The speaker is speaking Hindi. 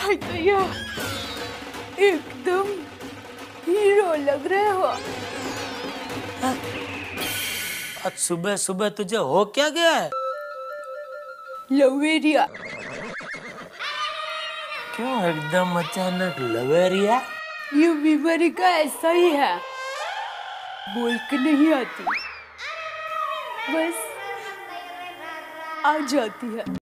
हाय दया, एकदम हीरो लग रहे हो। आज सुबह सुबह तुझे हो क्या गया है? लवेरिया। क्यों एकदम अचानक लवेरिया? ये बीमारी का ऐसा ही है, बोल के नहीं आती, बस आ जाती है।